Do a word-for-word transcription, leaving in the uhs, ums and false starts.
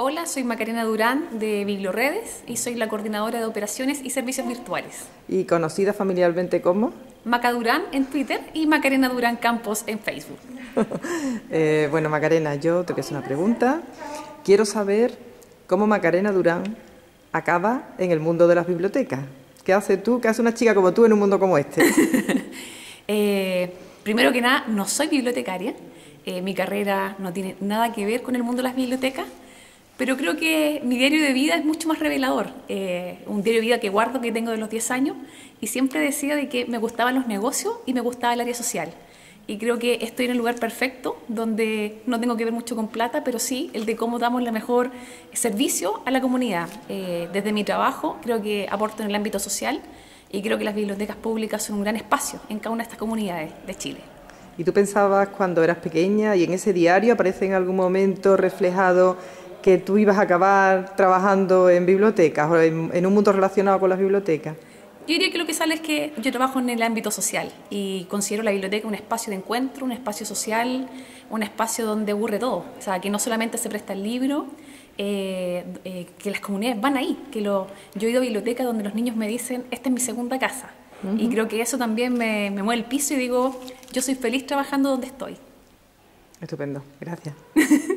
Hola, soy Macarena Durán de Biblioredes y soy la coordinadora de operaciones y servicios virtuales. ¿Y conocida familiarmente como? Maca Durán en Twitter y Macarena Durán Campos en Facebook. eh, bueno, Macarena, yo te quiero hacer una pregunta. Quiero saber cómo Macarena Durán acaba en el mundo de las bibliotecas. ¿Qué haces tú? ¿Qué hace una chica como tú en un mundo como este? eh, primero que nada, no soy bibliotecaria. Eh, mi carrera no tiene nada que ver con el mundo de las bibliotecas. Pero creo que mi diario de vida es mucho más revelador. Eh, un diario de vida que guardo, que tengo de los diez años, y siempre decía de que me gustaban los negocios y me gustaba el área social. Y creo que estoy en el lugar perfecto, donde no tengo que ver mucho con plata, pero sí el de cómo damos el mejor servicio a la comunidad. Eh, desde mi trabajo creo que aporto en el ámbito social y creo que las bibliotecas públicas son un gran espacio en cada una de estas comunidades de Chile. ¿Y tú pensabas cuando eras pequeña y en ese diario aparece en algún momento reflejado que tú ibas a acabar trabajando en bibliotecas o en, en un mundo relacionado con las bibliotecas? Yo diría que lo que sale es que yo trabajo en el ámbito social y considero la biblioteca un espacio de encuentro, un espacio social, un espacio donde ocurre todo. O sea, que no solamente se presta el libro, eh, eh, que las comunidades van ahí. Que lo, yo he ido a bibliotecas donde los niños me dicen, esta es mi segunda casa. Uh-huh. Y creo que eso también me, me mueve el piso y digo, yo soy feliz trabajando donde estoy. Estupendo, gracias.